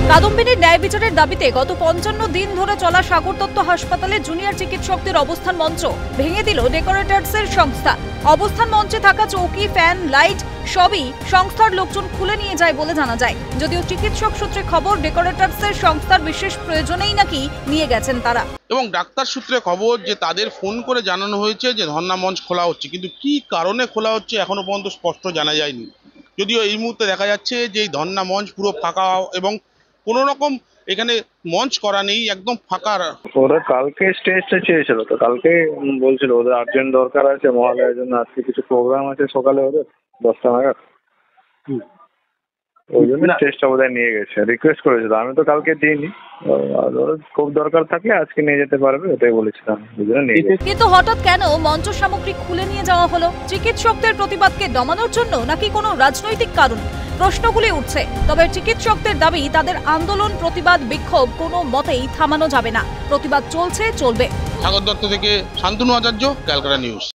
কাদম্বিনীর ন্যায় বিচারের দাবিতে গত ৫৫ দিন ধরে চলা সাগর দত্ত হাসপাতালে জুনিয়র চিকিৎসকদের অবস্থান মঞ্চ ভেঙে দিল ডেকোরেটরসের সংস্থা। অবস্থান মঞ্চে থাকা চৌকি, ফ্যান, লাইট সবই সংস্থার লোকজন খুলে নিয়ে যায় বলে জানা যায়। যদিও চিকিৎসক সূত্রে খবর, ডেকোরেটরসের সংস্থার বিশেষ প্রয়োজনেই নাকি নিয়ে গেছেন তারা। এবং ডাক্তার সূত্রে খবর যে তাদের ফোন করে জানানো হয়েছে যে ধর্ণা মঞ্চ খোলা হচ্ছে, কিন্তু কি কারণে খোলা হচ্ছে এখনো পর্যন্ত স্পষ্ট জানা যায়নি। যদিও এই মুহূর্তে দেখা যাচ্ছে যে এই ধর্ণা মঞ্চ পুরো ফাঁকা এবং কোনো রকম এখানে মঞ্চ করা নেই, একদম ফাঁকা। ওরা কালকে স্টেজটা চেয়েছিল, তো কালকে বলছিল ওদের আর্জেন্ট দরকার আছে মহালয়ার জন্য, আজকে কিছু প্রোগ্রাম আছে সকালে ওদের 10টা নাগাদ। ওই জন্য স্টেজটা বোধহয় নিয়ে গেছে, রিকোয়েস্ট করেছিল। আমি তো কালকে দিইনি, আর ওর খুব দরকার থাকলে আজকে নিয়ে যেতে পারবে, ওটাই বলেছিলাম। ওই জন্য নিয়ে গেছে। কিন্তু হঠাৎ কেন মঞ্চ সামগ্রী খুলে নিয়ে যাওয়া হলো? চিকিৎসকদের প্রতিবাদকে দমানোর জন্য নাকি কোনো রাজনৈতিক কারণ? প্রশ্নগুলি উঠছে। তবে চিকিৎসকদের দাবি, তাদের আন্দোলন, প্রতিবাদ, বিক্ষোভ কোনো মতেই থামানো যাবে না। প্রতিবাদ চলছে, চলবে। সাগর দত্ত থেকে শান্তনু আচার্য, ক্যালকাটা নিউজ।